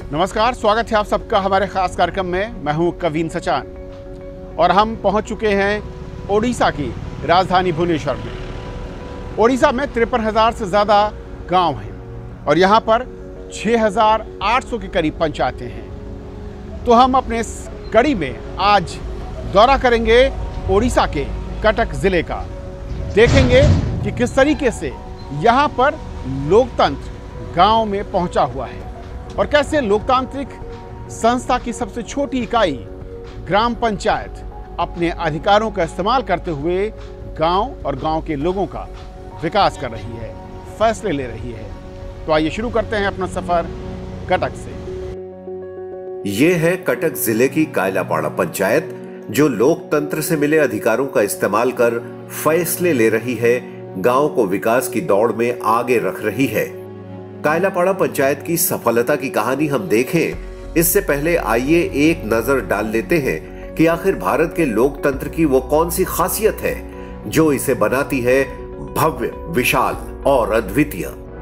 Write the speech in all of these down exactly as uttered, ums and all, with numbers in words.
नमस्कार, स्वागत है आप सबका हमारे खास कार्यक्रम में। मैं हूं कवीन सचान और हम पहुंच चुके हैं ओडिशा की राजधानी भुवनेश्वर में। ओडिशा में तिरपन हज़ार से ज़्यादा गांव हैं और यहां पर छह हज़ार आठ सौ के करीब पंचायतें हैं। तो हम अपने इस कड़ी में आज दौरा करेंगे ओडिशा के कटक ज़िले का। देखेंगे कि किस तरीके से यहाँ पर लोकतंत्र गांव में पहुंचा हुआ है और कैसे लोकतांत्रिक संस्था की सबसे छोटी इकाई ग्राम पंचायत अपने अधिकारों का इस्तेमाल करते हुए गांव और गांव के लोगों का विकास कर रही है, फैसले ले रही है। तो आइए शुरू करते हैं अपना सफर कटक से। ये है कटक जिले की कायलापाड़ा पंचायत, जो लोकतंत्र से मिले अधिकारों का इस्तेमाल कर फैसले ले रही है, गांव को विकास की दौड़ में आगे रख रही है। कायलापाड़ा पंचायत की सफलता की कहानी हम देखें, इससे पहले आइए एक नजर डाल लेते हैं कि आखिर भारत के लोकतंत्र की वो कौन सी खासियत है जो इसे बनाती है भव्य, विशाल और अद्वितीय।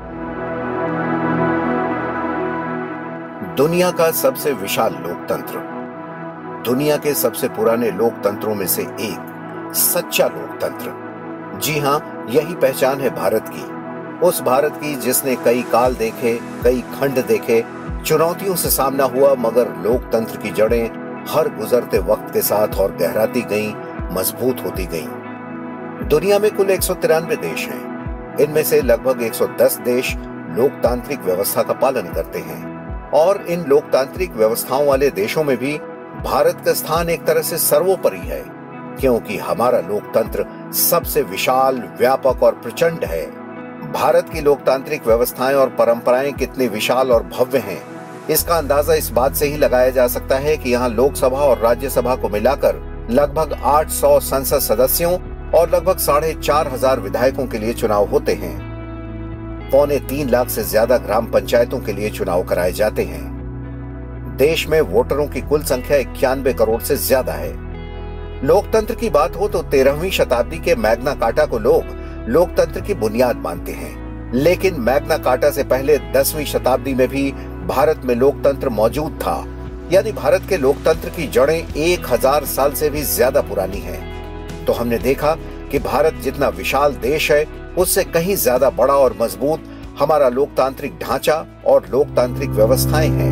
दुनिया का सबसे विशाल लोकतंत्र, दुनिया के सबसे पुराने लोकतंत्रों में से एक, सच्चा लोकतंत्र। जी हां, यही पहचान है भारत की, उस भारत की जिसने कई काल देखे, कई खंड देखे, चुनौतियों से सामना हुआ, मगर लोकतंत्र की जड़ें हर गुजरते वक्त के साथ और गहराती गईं, मजबूत होती गईं। दुनिया में कुल एक सौ तिरानवे देश हैं। इनमें से लगभग एक सौ दस देश लोकतांत्रिक व्यवस्था का पालन करते हैं और इन लोकतांत्रिक व्यवस्थाओं वाले देशों में भी भारत का स्थान एक तरह से सर्वोपरि है, क्योंकि हमारा लोकतंत्र सबसे विशाल, व्यापक और प्रचंड है। भारत की लोकतांत्रिक व्यवस्थाएं और परंपराएं कितनी विशाल और भव्य हैं, इसका अंदाजा इस बात से ही लगाया जा सकता है कि यहाँ लोकसभा और राज्यसभा को मिलाकर लगभग आठ सौ संसद सदस्यों और लगभग साढ़े चार हजार विधायकों के लिए चुनाव होते हैं। पौने तीन लाख से ज्यादा ग्राम पंचायतों के लिए चुनाव कराए जाते हैं। देश में वोटरों की कुल संख्या इक्यानवे करोड़ से ज्यादा है। लोकतंत्र की बात हो तो तेरहवीं शताब्दी के मैग्ना कार्टा को लोग लोकतंत्र की बुनियाद मानते हैं, लेकिन मैग्ना कार्टा से पहले दसवीं शताब्दी में भी भारत में लोकतंत्र मौजूद था। यानी भारत के लोकतंत्र की जड़ें एक हजार साल से भी ज्यादा पुरानी हैं। तो हमने देखा कि भारत जितना विशाल देश है, उससे कहीं ज्यादा बड़ा और मजबूत हमारा लोकतांत्रिक ढांचा और लोकतांत्रिक व्यवस्थाएं हैं।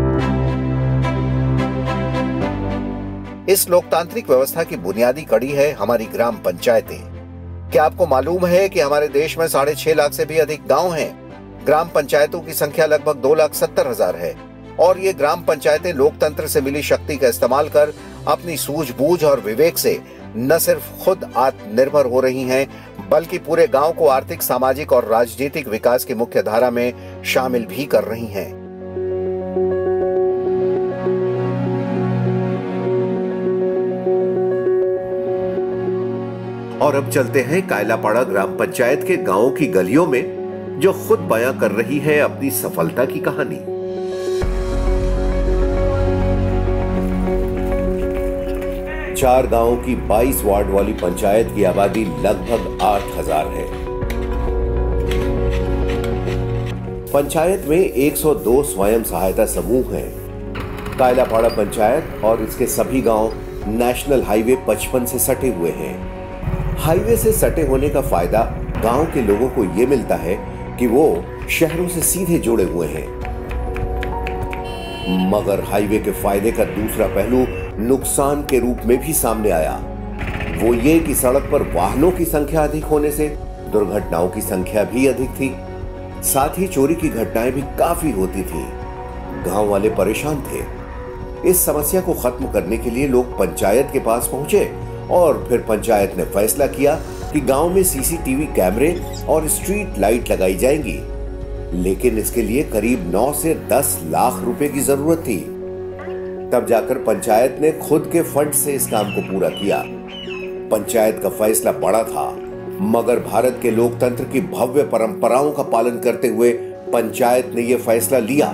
इस लोकतांत्रिक व्यवस्था की बुनियादी कड़ी है हमारी ग्राम पंचायतें। क्या आपको मालूम है कि हमारे देश में साढ़े छह लाख से भी अधिक गांव हैं? ग्राम पंचायतों की संख्या लगभग दो लाख सत्तर हजार है और ये ग्राम पंचायतें लोकतंत्र से मिली शक्ति का इस्तेमाल कर अपनी सूझबूझ और विवेक से न सिर्फ खुद आत्मनिर्भर हो रही हैं, बल्कि पूरे गांव को आर्थिक, सामाजिक और राजनीतिक विकास की मुख्य धारा में शामिल भी कर रही हैं। और अब चलते हैं कायलापाड़ा ग्राम पंचायत के गांवों की गलियों में, जो खुद बयां कर रही है अपनी सफलता की कहानी। चार गांवों की बाईस वार्ड वाली पंचायत की आबादी लगभग आठ हजार है। पंचायत में एक सौ दो स्वयं सहायता समूह हैं। कायलापाड़ा पंचायत और इसके सभी गांव नेशनल हाईवे पचपन से सटे हुए हैं। हाईवे से सटे होने का फायदा गांव के लोगों को यह मिलता है कि वो शहरों से सीधे जुड़े हुए हैं, मगर हाईवे के फायदे का दूसरा पहलू नुकसान के रूप में भी सामने आया। वो ये कि सड़क पर वाहनों की संख्या अधिक होने से दुर्घटनाओं की संख्या भी अधिक थी। साथ ही चोरी की घटनाएं भी काफी होती थी। गांव वाले परेशान थे। इस समस्या को खत्म करने के लिए लोग पंचायत के पास पहुंचे और फिर पंचायत ने फैसला किया कि गांव में सीसीटीवी कैमरे और स्ट्रीट लाइट लगाई जाएंगी, लेकिन इसके लिए करीब नौ से दस लाख रुपए की जरूरत थी। तब जाकर पंचायत ने खुद के फंड से इस काम को पूरा किया। पंचायत का फैसला बड़ा था, मगर भारत के लोकतंत्र की भव्य परंपराओं का पालन करते हुए पंचायत ने यह फैसला लिया।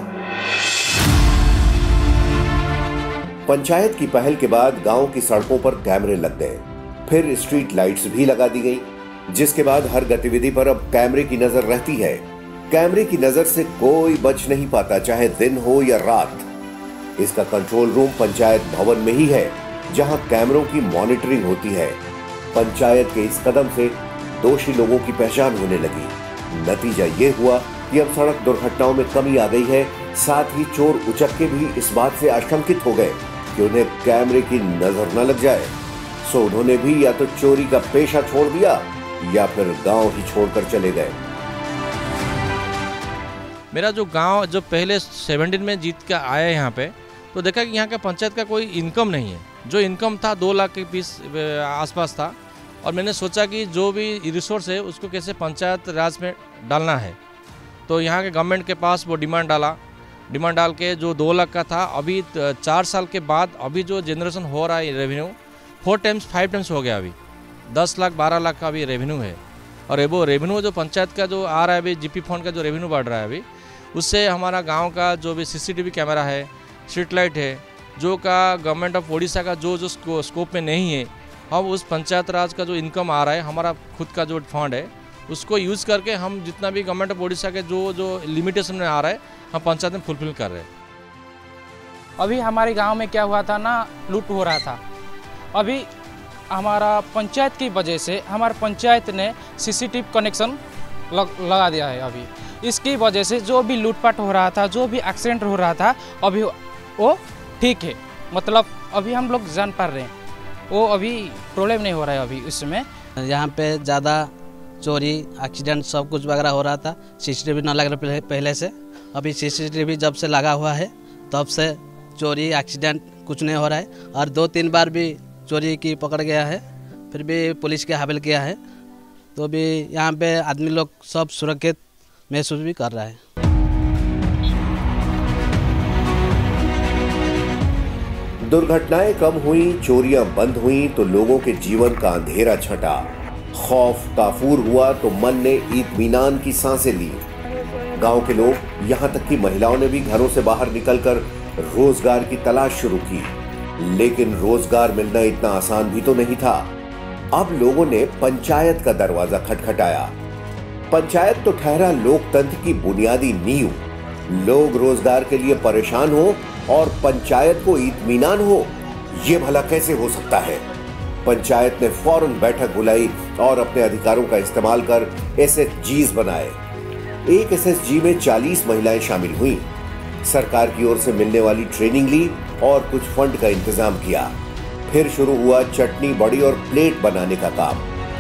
पंचायत की पहल के बाद गांव की सड़कों पर कैमरे लग गए, फिर स्ट्रीट लाइट्स भी लगा दी गई, जिसके बाद हर गतिविधि पर अब कैमरे की नजर रहती है। कैमरे की नजर से कोई बच नहीं पाता, चाहे दिन हो या रात। इसका कंट्रोल रूम पंचायत भवन में ही है, जहां कैमरों की मॉनिटरिंग होती है। पंचायत के इस कदम से दोषी लोगों की पहचान होने लगी। नतीजा ये हुआ कि अब सड़क दुर्घटनाओं में कमी आ गई है। साथ ही चोर उचक्के भी इस बात से आशंकित हो गए कि उन्हें कैमरे की नजर न लग जाए, सो उन्होंने भी या तो चोरी का पेशा छोड़ दिया या फिर गांव ही छोड़कर चले गए। मेरा जो गांव जो पहले सेवेंटीन में जीत के आया यहाँ पे, तो देखा कि यहाँ का पंचायत का कोई इनकम नहीं है। जो इनकम था दो लाख के बीस आसपास था, और मैंने सोचा कि जो भी रिसोर्स है उसको कैसे पंचायत राज में डालना है। तो यहाँ के गवर्नमेंट के पास वो डिमांड डाला। डिमांड डाल के जो दो लाख का था, अभी चार साल के बाद अभी जो जनरेशन हो रहा है revenue four times five times हो गया। अभी दस लाख बारह लाख का अभी रेवेन्यू है। और वो रेवेन्यू जो पंचायत का जो आ रहा है अभी, जीपी फंड का जो रेवेन्यू बढ़ रहा है अभी, उससे हमारा गांव का जो भी सीसीटीवी कैमरा है, स्ट्रीट लाइट है, जो का गवर्नमेंट ऑफ ओडिशा का जो जो स्कोप में नहीं है, हम उस पंचायत राज का जो इनकम आ रहा है, हमारा खुद का जो फंड है, उसको यूज़ करके हम जितना भी गवर्नमेंट ऑफ ओडिशा के जो जो लिमिटेशन में आ रहा है, हम पंचायत में फुलफिल कर रहे हैं। अभी हमारे गांव में क्या हुआ था ना, लूट हो रहा था। अभी हमारा पंचायत की वजह से हमारे पंचायत ने सीसीटीवी कनेक्शन लग, लगा दिया है। अभी इसकी वजह से जो भी लूटपाट हो रहा था, जो भी एक्सीडेंट हो रहा था, अभी वो ठीक है। मतलब अभी हम लोग जान पा रहे हैं, वो अभी प्रॉब्लम नहीं हो रहा है अभी इसमें। यहाँ पे ज़्यादा चोरी एक्सीडेंट सब कुछ वगैरह हो रहा था। सीसीटीवी न लग रहा पहले से, अभी सीसीटीवी जब से लगा हुआ है तब से चोरी एक्सीडेंट कुछ नहीं हो रहा है। और दो तीन बार भी चोरी की पकड़ गया है, फिर भी पुलिस के हवाले किया है। तो भी यहाँ पे आदमी लोग सब सुरक्षित महसूस भी कर रहा है। दुर्घटनाएं कम हुई, चोरियां बंद हुई तो लोगों के जीवन का अंधेरा छटा। खौफ काफूर हुआ तो मन ने इत्मीनान की सांसें ली। गांव के लोग, यहां तक कि महिलाओं ने भी घरों से बाहर निकलकर रोजगार की तलाश शुरू की। लेकिन रोजगार मिलना इतना आसान भी तो नहीं था। अब लोगों ने पंचायत का दरवाजा खटखटाया। पंचायत तो ठहरा लोकतंत्र की बुनियादी नींव। लोग रोजगार के लिए परेशान हो और पंचायत को इत्मीनान हो, ये भला कैसे हो सकता है? पंचायत ने फौरन बैठक बुलाई और अपने अधिकारों का इस्तेमाल कर एसएचजीज बनाए। एक एसएचजी में चालीस महिलाएं शामिल हुईं। सरकार की ओर से मिलने वाली ट्रेनिंग ली और कुछ फंड का इंतजाम किया। फिर शुरू हुआ चटनी, बड़ी और प्लेट बनाने का काम।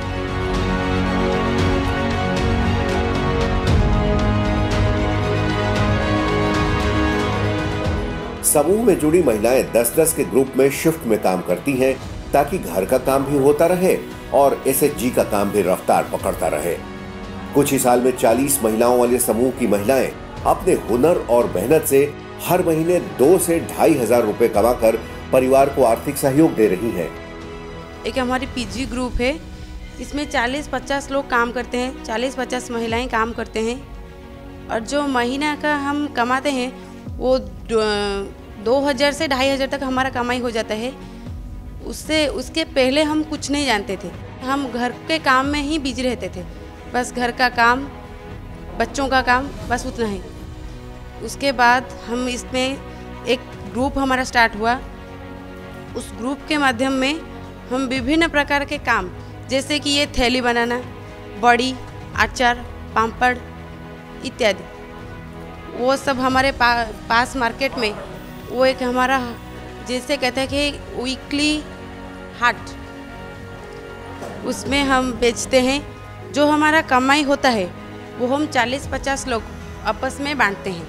समूह में जुड़ी महिलाएं दस दस के ग्रुप में शिफ्ट में काम करती हैं, ताकि घर का काम भी होता रहे और एसएचजी का काम भी रफ्तार पकड़ता रहे। कुछ ही साल में चालीस महिलाओं वाले समूह की महिलाएं अपने हुनर और मेहनत से हर महीने दो से ढाई हजार रुपए कमाकर परिवार को आर्थिक सहयोग दे रही हैं। एक हमारी पीजी ग्रुप है, इसमें चालीस पचास लोग काम करते हैं, चालीस पचास महिलाएं काम करते हैं। और जो महीना का हम कमाते हैं वो दो हज़ार से ढाई हज़ार तक हमारा कमाई हो जाता है। उससे उसके पहले हम कुछ नहीं जानते थे, हम घर के काम में ही बिजी रहते थे। बस घर का काम, बच्चों का काम, बस उतना ही। उसके बाद हम इसमें एक ग्रुप हमारा स्टार्ट हुआ। उस ग्रुप के माध्यम में हम विभिन्न प्रकार के काम, जैसे कि ये थैली बनाना, बड़ी, अचार, पापड़ इत्यादि, वो सब हमारे पा, पास मार्केट में वो एक हमारा जैसे कहते हैं कि वीकली हाट, उसमें हम बेचते हैं। जो हमारा कमाई होता है वो हम चालीस पचास लोग आपस में बांटते हैं।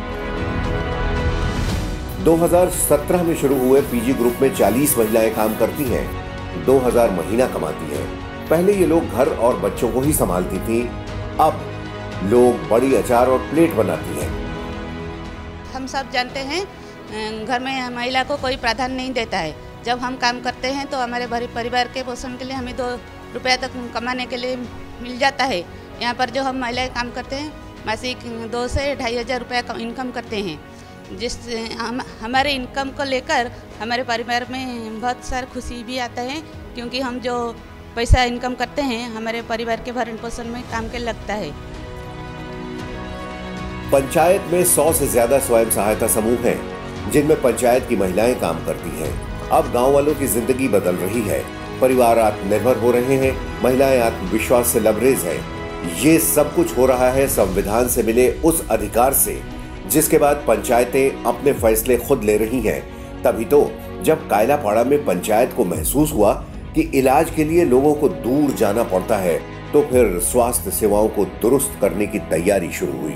दो हज़ार सत्रह में शुरू हुए पीजी ग्रुप में चालीस महिलाएं काम करती हैं, दो हज़ार महीना कमाती हैं। पहले ये लोग घर और बच्चों को ही संभालती थी, अब लोग बड़ी, अचार और प्लेट बनाती हैं। हम सब जानते हैं घर में महिला को कोई प्राधान्य नहीं देता है। जब हम काम करते हैं तो हमारे परिवार के पोषण के लिए हमें दो रुपया तक कमाने के लिए मिल जाता है। यहाँ पर जो हम महिलाएं काम करते हैं, मासिक दो से ढाई हज़ार रुपया इनकम करते हैं, जिससे हम हमारे इनकम को लेकर हमारे परिवार में बहुत सारी खुशी भी आता है, क्योंकि हम जो पैसा इनकम करते हैं हमारे परिवार के भरण पोषण में काम के लगता है। पंचायत में सौ से ज्यादा स्वयं सहायता समूह हैं, जिनमें पंचायत की महिलाएं काम करती हैं। अब गांव वालों की जिंदगी बदल रही है, परिवार आत्मनिर्भर हो रहे हैं, महिलाएं आत्मविश्वास से लबरेज हैं। ये सब कुछ हो रहा है संविधान से मिले उस अधिकार से, जिसके बाद पंचायतें अपने फैसले खुद ले रही हैं। तभी तो जब कायलापाड़ा में पंचायत को महसूस हुआ कि इलाज के लिए लोगों को दूर जाना पड़ता है, तो फिर स्वास्थ्य सेवाओं को दुरुस्त करने की तैयारी शुरू हुई।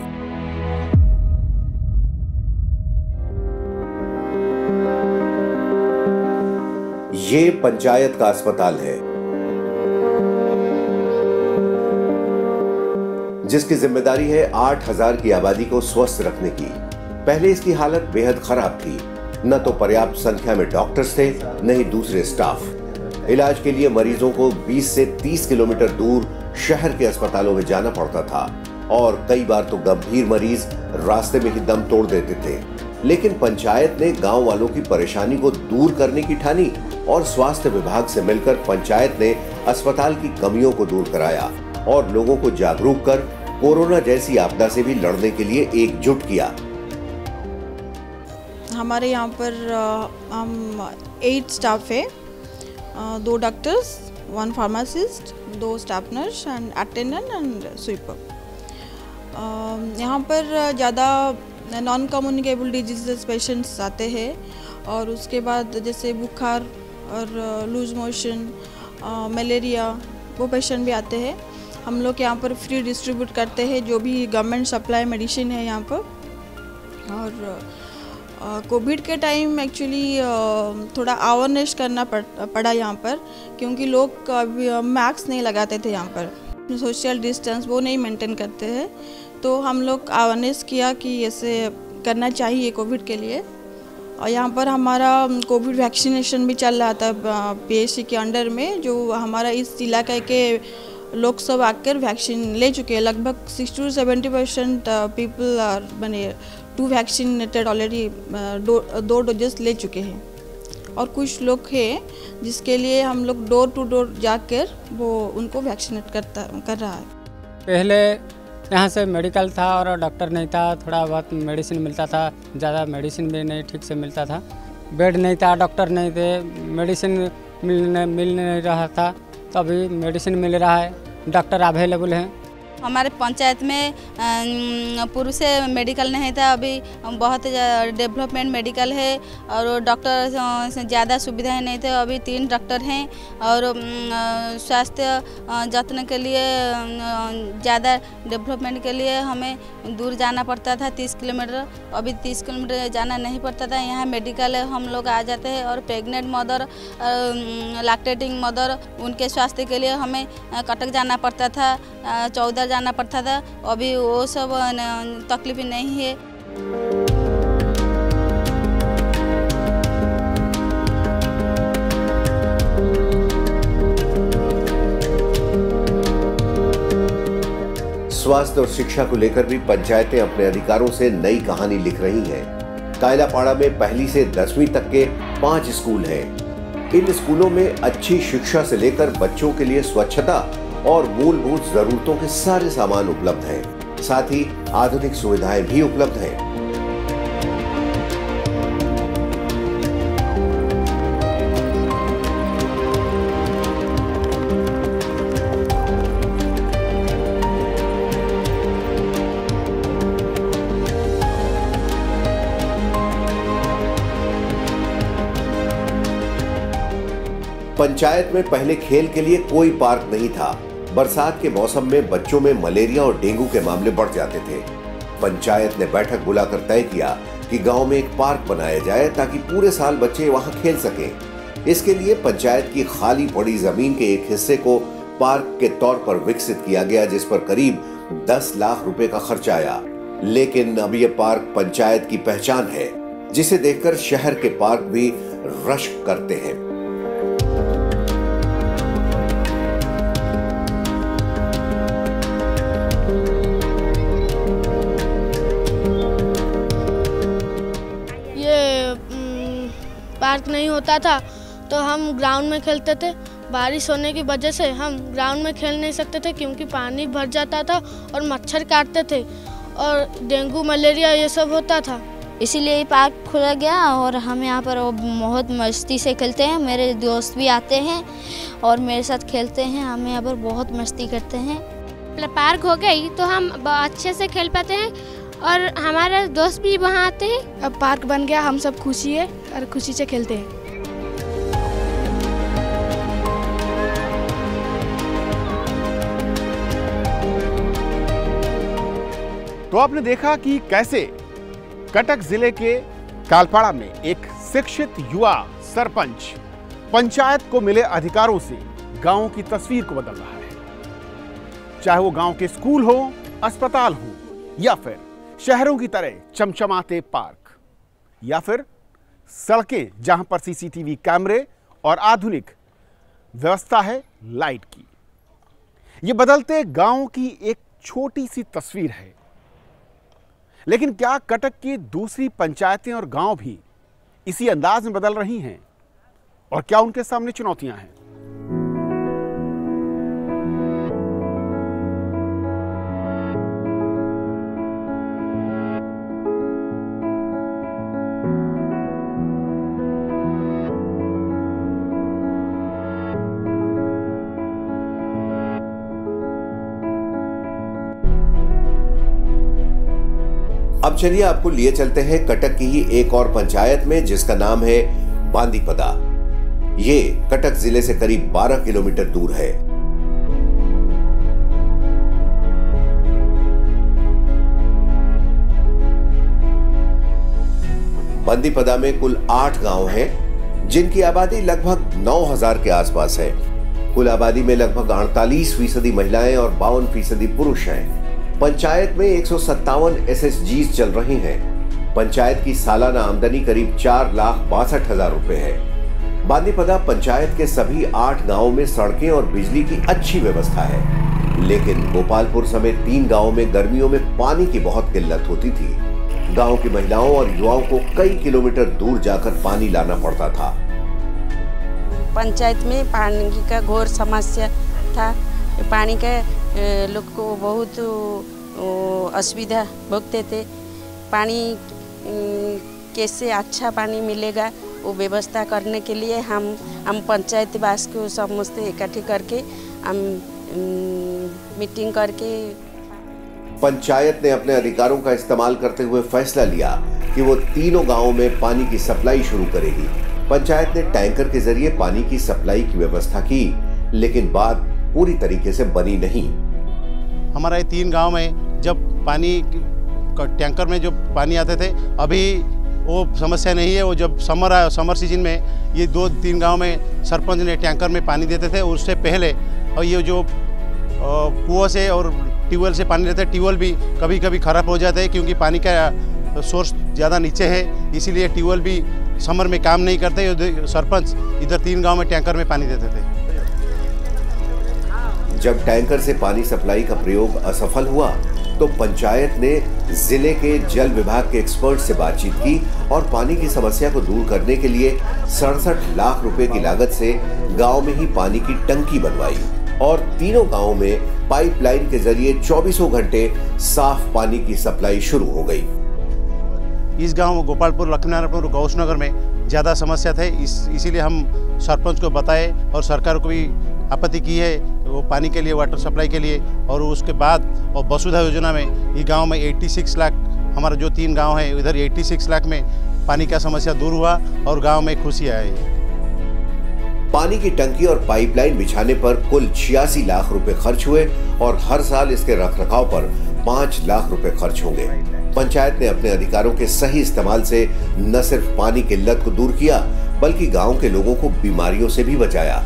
ये पंचायत का अस्पताल है, जिसकी जिम्मेदारी है आठ हजार की आबादी को स्वस्थ रखने की। पहले इसकी हालत बेहद खराब थी, न तो पर्याप्त संख्या में डॉक्टर्स थे, न ही दूसरे स्टाफ। इलाज के लिए मरीजों को बीस से तीस किलोमीटर दूर शहर के अस्पतालों में जाना पड़ता था और कई बार तो गंभीर मरीज रास्ते में ही दम तोड़ देते थे। लेकिन पंचायत ने गांव वालों की परेशानी को दूर करने की ठानी और स्वास्थ्य विभाग से मिलकर पंचायत ने अस्पताल की कमियों को दूर कराया और लोगों को जागरूक कर कोरोना जैसी आपदा से भी लड़ने के लिए एकजुट किया। हमारे यहाँ पर हम एट स्टाफ है, दो डॉक्टर्स, वन फार्मासिस्ट, दो staff nurse and attendant and sweeper. यहाँ पर ज़्यादा नॉन कम्युनिकेबल डिजीज़ पेशेंट्स आते हैं और उसके बाद जैसे बुखार और लूज मोशन, मलेरिया, वो पेशेंट भी आते हैं। हम लोग यहाँ पर फ्री डिस्ट्रीब्यूट करते हैं जो भी गवर्नमेंट सप्लाई मेडिसिन है यहाँ पर। और कोविड के टाइम एक्चुअली थोड़ा अवेयरनेस करना पड़, पड़ा यहाँ पर, क्योंकि लोग मास्क नहीं लगाते थे यहाँ पर, सोशल डिस्टेंस वो नहीं मेंटेन करते हैं। तो हम लोग अवेयरनेस किया कि ऐसे करना चाहिए कोविड के लिए। और यहाँ पर हमारा कोविड वैक्सीनेशन भी चल रहा था पीएचसी के अंडर में, जो हमारा इस इलाके के लोग सब आकर वैक्सीन ले चुके हैं। लगभग sixty two seventy percent people are been to vaccinated already, दो दो डोजेस ले चुके हैं। और कुछ लोग हैं जिसके लिए हम लोग डोर टू डोर जाकर वो उनको वैक्सीनेट करता कर रहा है। पहले यहाँ से मेडिकल था और डॉक्टर नहीं था, थोड़ा बहुत मेडिसिन मिलता था, ज़्यादा मेडिसिन भी नहीं ठीक से मिलता था। बेड नहीं था, डॉक्टर नहीं थे, मेडिसिन मिलने मिल नहीं रहा था। तो अभी मेडिसिन मिल रहा है, डॉक्टर अवेलेबल हैं। हमारे पंचायत में पूर्व से मेडिकल नहीं था, अभी बहुत डेवलपमेंट मेडिकल है और डॉक्टर से ज़्यादा सुविधाएं नहीं थे। अभी तीन डॉक्टर हैं और स्वास्थ्य जत्न के लिए ज़्यादा डेवलपमेंट के लिए हमें दूर जाना पड़ता था, तीस किलोमीटर। अभी तीस किलोमीटर जाना नहीं पड़ता था, यहाँ मेडिकल है, हम लोग आ जाते हैं। और प्रेग्नेंट मदर, लैक्टेटिंग मदर, उनके स्वास्थ्य के लिए हमें कटक जाना पड़ता था, चौदह जाना पड़ता था। अभी वो सब तकलीफ नहीं है। स्वास्थ्य और शिक्षा को लेकर भी पंचायतें अपने अधिकारों से नई कहानी लिख रही हैं। कायलापाड़ा में पहली से दसवीं तक के पांच स्कूल हैं। इन स्कूलों में अच्छी शिक्षा से लेकर बच्चों के लिए स्वच्छता और मूलभूत जरूरतों के सारे सामान उपलब्ध हैं। साथ ही आधुनिक सुविधाएं भी उपलब्ध हैं। पंचायत में पहले खेल के लिए कोई पार्क नहीं था। बरसात के मौसम में बच्चों में मलेरिया और डेंगू के मामले बढ़ जाते थे। पंचायत ने बैठक बुलाकर तय किया कि गांव में एक पार्क बनाया जाए ताकि पूरे साल बच्चे वहां खेल सकें। इसके लिए पंचायत की खाली पड़ी जमीन के एक हिस्से को पार्क के तौर पर विकसित किया गया, जिस पर करीब दस लाख रुपए का खर्च आया। लेकिन अब ये पार्क पंचायत की पहचान है, जिसे देखकर शहर के पार्क भी रश्क करते हैं। पार्क नहीं होता था तो हम ग्राउंड में खेलते थे। बारिश होने की वजह से हम ग्राउंड में खेल नहीं सकते थे क्योंकि पानी भर जाता था और मच्छर काटते थे। और डेंगू मलेरिया ये सब होता था। इसीलिए पार्क खोला गया और हम यहाँ पर बहुत मस्ती से खेलते हैं। मेरे दोस्त भी आते हैं और मेरे साथ खेलते हैं। हम यहाँ पर बहुत मस्ती करते हैं। पार्क हो गई तो हम अच्छे से खेल पाते हैं और हमारे दोस्त भी वहाँ आते हैं। अब पार्क बन गया, हम सब खुशी है और खुशी से खेलते हैं। तो आपने देखा कि कैसे कटक जिले के कालपाड़ा में एक शिक्षित युवा सरपंच पंचायत को मिले अधिकारों से गांव की तस्वीर को बदल रहा है। चाहे वो गांव के स्कूल हो, अस्पताल हो, या फिर शहरों की तरह चमचमाते पार्क, या फिर सड़कें जहां पर सीसीटीवी कैमरे और आधुनिक व्यवस्था है लाइट की। ये बदलते गांव की एक छोटी सी तस्वीर है। लेकिन क्या कटक की दूसरी पंचायतें और गांव भी इसी अंदाज में बदल रही हैं? और क्या उनके सामने चुनौतियां हैं? अब चलिए आपको लिए चलते हैं कटक की ही एक और पंचायत में, जिसका नाम है बांदीपदा। ये कटक जिले से करीब बारह किलोमीटर दूर है। बांदीपदा में कुल आठ गांव हैं, जिनकी आबादी लगभग नौ हजार के आसपास है। कुल आबादी में लगभग अड़तालीस फीसदी महिलाएं और बावन फीसदी पुरुष हैं। पंचायत में एक सौ सत्तावन एस एस जीज चल रही हैं। पंचायत की सालाना आमदनी करीब चार लाख बासठ हजार रुपए है। बांदीपदा पंचायत के सभी आठ गांवों में सड़कें और बिजली की अच्छी व्यवस्था है, लेकिन गोपालपुर समेत तीन गांवों में गर्मियों में पानी की बहुत किल्लत होती थी। गांव की महिलाओं और युवाओं को कई किलोमीटर दूर जाकर पानी लाना पड़ता था। पंचायत में पानी का घोर समस्या था। पानी के लोग को बहुत असुविधा भोगते थे। पानी कैसे अच्छा पानी मिलेगा वो व्यवस्था करने के लिए हम हम पंचायत वास को समस्त इकट्ठे करके हम मीटिंग करके पंचायत ने अपने अधिकारों का इस्तेमाल करते हुए फैसला लिया कि वो तीनों गांवों में पानी की सप्लाई शुरू करेगी। पंचायत ने टैंकर के जरिए पानी की सप्लाई की व्यवस्था की, लेकिन बात पूरी तरीके से बनी नहीं। हमारे तीन गांव में जब पानी टैंकर में जो पानी आते थे, अभी वो समस्या नहीं है। वो जब समर आया, समर सीजन में ये दो तीन गांव में सरपंच ने टैंकर में पानी देते थे। उससे पहले और ये जो कुआं से और ट्यूबवेल से पानी लेते, ट्यूबवेल भी कभी कभी ख़राब हो जाते हैं क्योंकि पानी का सोर्स ज़्यादा नीचे है, इसीलिए ट्यूबवेल भी समर में काम नहीं करते। सरपंच इधर तीन गाँव में टैंकर में पानी देते थे। जब टैंकर से पानी सप्लाई का प्रयोग असफल हुआ तो पंचायत ने जिले के जल विभाग के एक्सपर्ट से बातचीत की और पानी की समस्या को दूर करने के लिए सड़सठ लाख रुपए की लागत से गांव में ही पानी की टंकी बनवाई और तीनों गांवों में पाइपलाइन के जरिए चौबीसों घंटे साफ पानी की सप्लाई शुरू हो गई। इस गांव गोपालपुर, लक्ष्मीनारायणपुर, गौसनगर में ज़्यादा समस्या थे, इस इसीलिए हम सरपंच को बताए और सरकार को भी आपत्ति की है वो पानी के लिए, वाटर सप्लाई के लिए। और उसके बाद और वसुधा योजना में ये गांव में छियासी लाख, हमारा जो तीन गांव है इधर छियासी लाख में पानी का समस्या दूर हुआ और गांव में खुशी आई। पानी की टंकी और पाइपलाइन बिछाने पर कुल छियासी लाख रुपए खर्च हुए और हर साल इसके रखरखाव पर पाँच लाख रुपए खर्च होंगे। पंचायत ने अपने अधिकारों के सही इस्तेमाल से न सिर्फ पानी की किल्लत को दूर किया, बल्कि गांव के लोगों को बीमारियों से भी बचाया।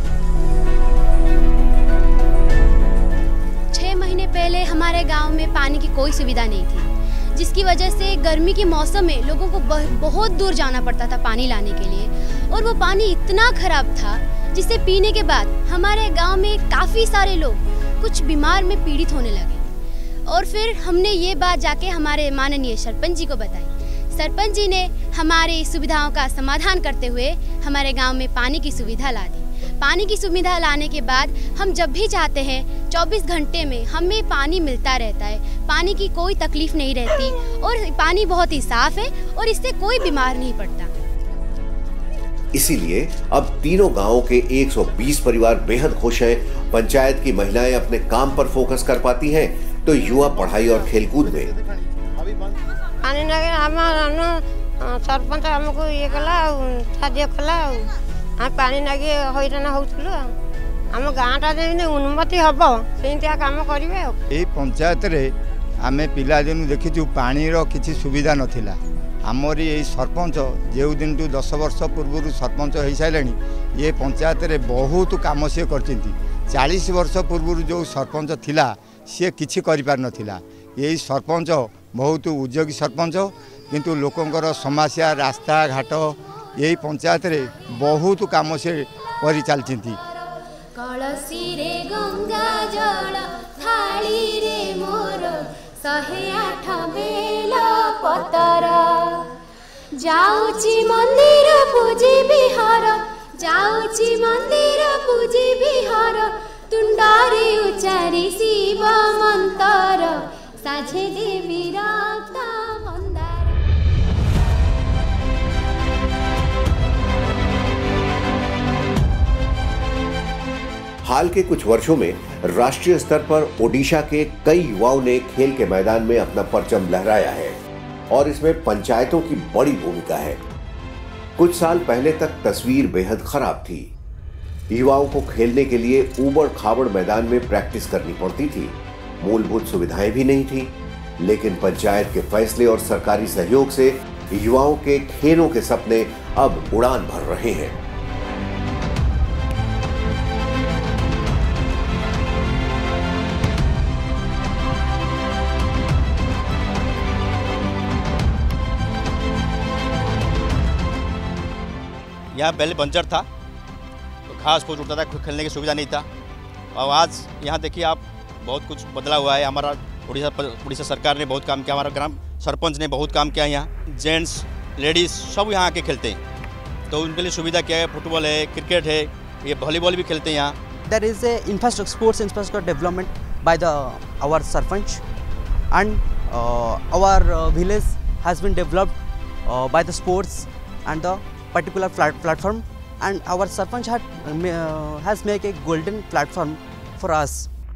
छह महीने पहले हमारे गांव में पानी की कोई सुविधा नहीं थी, जिसकी वजह से गर्मी के मौसम में लोगों को बहुत दूर जाना पड़ता था पानी लाने के लिए। और वो पानी इतना खराब था जिसे पीने के बाद हमारे गांव में काफ़ी सारे लोग कुछ बीमार में पीड़ित होने लगे। और फिर हमने ये बात जाके हमारे माननीय सरपंच जी को बताई। सरपंच जी ने हमारी सुविधाओं का समाधान करते हुए हमारे गांव में पानी की सुविधा ला दी। पानी की सुविधा लाने के बाद हम जब भी चाहते हैं चौबीस घंटे में हमें पानी मिलता रहता है। पानी की कोई तकलीफ नहीं रहती और पानी बहुत ही साफ है और इससे कोई बीमार नहीं पड़ता। इसीलिए अब तीनों गांवों के एक सौ बीस परिवार बेहद खुश हैं। पंचायत की महिलाएं अपने काम पर फोकस कर पाती हैं तो युवा पढ़ाई और खेलकूद में। पानी लगे हमारा सरपंच हमको ये कला साध्य कला हम पानी लगे हैरान होउथलो हम गाँटा जेमि उन्नति हम से काम करेंगे। ये पंचायत रे आमे पिला दिन देखीचु पानीर किसी सुविधा नथिला। आमरी ये सरपंच जो दिन टू दस वर्ष पूर्व सरपंच हो सारे ये पंचायत रे बहुत काम सी कर चालीस वर्ष पूर्व जो सरपंच थिला सी किछि करि पार नथिला। यही सरपंच बहुत उद्योगी सरपंच किंतु लोकंकर समस्या रास्ता घाट यही पंचायत रे बहुत काम से करि चलचिंती। कलसी रे गंगा जल थाली रे मोर शहे आठ बेल पतर जाऊची मंदिर पूजी बिहार जाऊची मंदिर पूजी बिहार तुंडारे उचारी शिव मंतर साझे देवी रक्त मंदार। हाल के कुछ वर्षों में राष्ट्रीय स्तर पर ओडिशा के कई युवाओं ने खेल के मैदान में अपना परचम लहराया है और इसमें पंचायतों की बड़ी भूमिका है। कुछ साल पहले तक तस्वीर बेहद खराब थी। युवाओं को खेलने के लिए ऊबड़ खाबड़ मैदान में प्रैक्टिस करनी पड़ती थी। मूलभूत सुविधाएं भी नहीं थी, लेकिन पंचायत के फैसले और सरकारी सहयोग से युवाओं के खेलों के सपने अब उड़ान भर रहे हैं। यहाँ पहले बंजर था तो घास फूस उठता था, खेलने की सुविधा नहीं था। और आज यहाँ देखिए आप बहुत कुछ बदला हुआ है। हमारा उड़ीसा उड़ीसा सरकार ने बहुत काम किया, हमारा ग्राम सरपंच ने बहुत काम किया। यहाँ जेंट्स लेडीज़ सब यहाँ आके खेलते हैं तो उनके लिए सुविधा क्या है, फुटबॉल है, क्रिकेट है, ये वॉलीबॉल भी खेलते हैं यहाँ। There is a infrastructure sports infrastructure development by the our sarpanch and our village has been developed by the sports and the particular flat platform and our sarpanch had uh, has make a golden platform for us.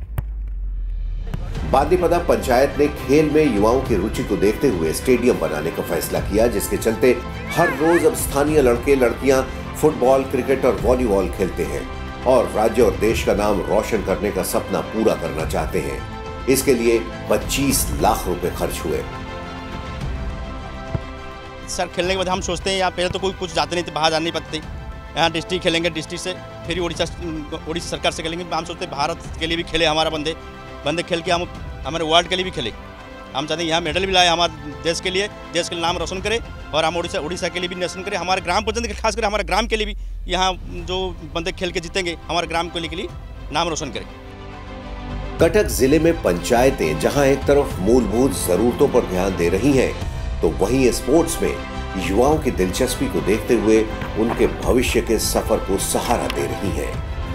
Bandipada panchayat ने खेल में युवाओं की रुचि को देखते हुए stadium बनाने का फैसला किया, जिसके चलते हर रोज अब स्थानीय लड़के लड़कियां फुटबॉल, क्रिकेट और वॉलीबॉल खेलते हैं और राज्य और देश का नाम रोशन करने का सपना पूरा करना चाहते हैं। इसके लिए पच्चीस लाख रुपए खर्च हुए। सर खेलने के बाद हम सोचते हैं यहाँ पहले तो कोई कुछ जाते नहीं थे, बाहर जाने नहीं पाते थे। यहाँ डिस्ट्रिक्ट खेलेंगे, डिस्ट्रिक्ट से फिर उड़ीसा उड़ीसा सरकार से खेलेंगे। हम सोचते हैं भारत के लिए भी खेले हमारा बंदे बंदे खेल के हम हमारे वर्ल्ड के लिए भी खेले। हम चाहते हैं यहाँ मेडल भी लाए हमारे देश के लिए, देश के नाम रोशन करे और हम उड़ीसा उड़ीसा के लिए भी रोशन करें। हमारे ग्राम पंचायत के खासकर हमारे ग्राम के लिए भी यहाँ जो बंदे खेल के जीतेंगे हमारे ग्राम के लिए नाम रोशन करें। कटक जिले में पंचायतें जहाँ एक तरफ मूलभूत जरूरतों पर ध्यान दे रही हैं, तो वहीं स्पोर्ट्स में युवाओं की दिलचस्पी को देखते हुए उनके भविष्य के सफर को सहारा दे रही हैं।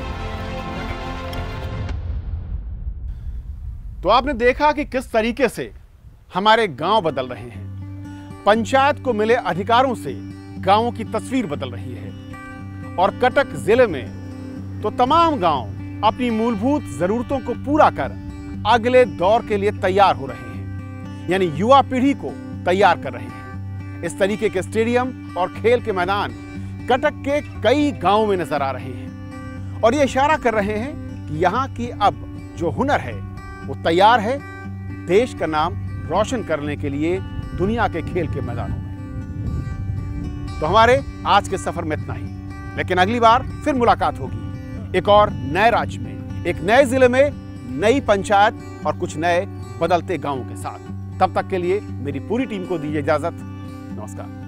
तो आपने देखा कि किस तरीके से हमारे गांव बदल रहे हैं। पंचायत को मिले अधिकारों से गांवों की तस्वीर बदल रही है और कटक जिले में तो तमाम गांव अपनी मूलभूत जरूरतों को पूरा कर अगले दौर के लिए तैयार हो रहे हैं, यानी युवा पीढ़ी को तैयार कर रहे हैं। इस तरीके के स्टेडियम और खेल के मैदान कटक के कई गांवों में नजर आ रहे हैं और ये इशारा कर रहे हैं कि यहाँ की अब जो हुनर है वो तैयार है देश का नाम रोशन करने के लिए दुनिया के खेल के मैदानों में। तो हमारे आज के सफर में इतना ही, लेकिन अगली बार फिर मुलाकात होगी एक और नए राज्य में, एक नए जिले में, नई पंचायत और कुछ नए बदलते गांवों के साथ। तब तक के लिए मेरी पूरी टीम को दीजिए इजाजत। नमस्कार।